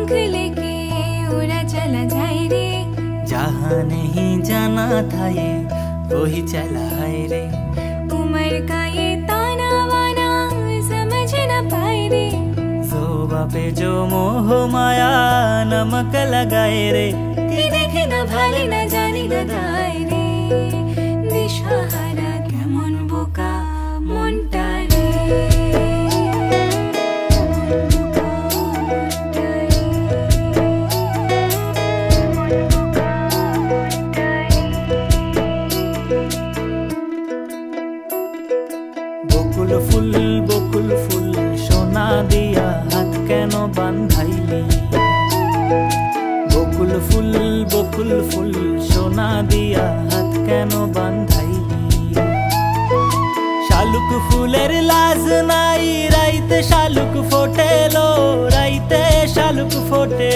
पंख लेके उड़ा चला जाए रे। जहाँ नहीं जाना था ये वही चला है रे। उम्र का ये ताना वाना समझ न पाए रे। ज़ोबा पे जो मोह माया नमक लगाए रे। कि देखे न भाले न जानी दादाए रे। दिशाहारा केमन बोका मनटा रे। বকুল ফুল সোনা দিয়া হাত কেন বাঁধাইলি। বকুল ফুল সোনা দিয়া হাত কেন বাঁধাইলি। শালুক ফুলের লাজ নাই রাইতে শালুক ফোটেলো। রাইতে শালুক ফোটে।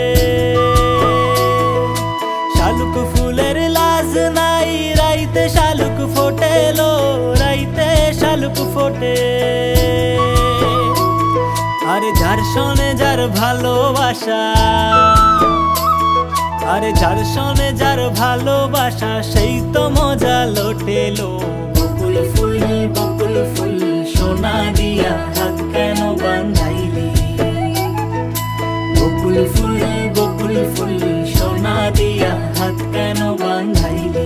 শালুক ফুলের লাজ নাই রাইতে শালুক ফোটেলো। রাইতে শালুক ফোটে। আরে যার শোনে যার ভালোবাসা। আরে যার শোনে যার ভালোবাসা সেই তো মজা লোটেলো। বকুল ফুল সোনা দিয়া হাত কেন বাঁধাইলি। বকুল ফুল সোনা দিয়া হাত কেন বাঁধাইলি।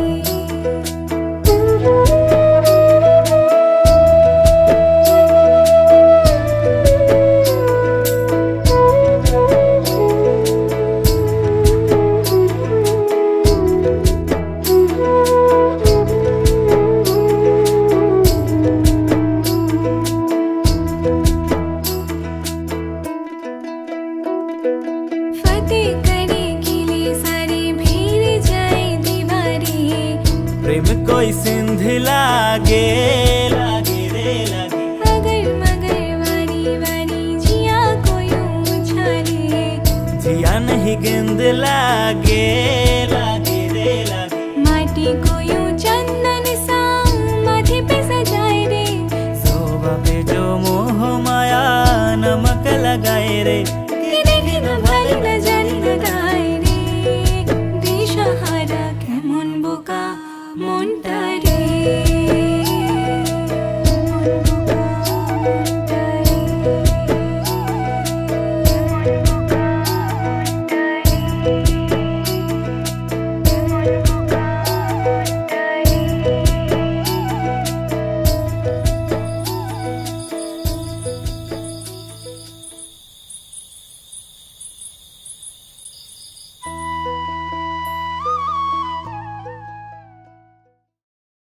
प्रेम कोई सिंध लागे लागे रे लागे। अगर मगर वारी वारी जिया कोई उछाले। जिया नहीं गेंद लागे लागे रे लागे।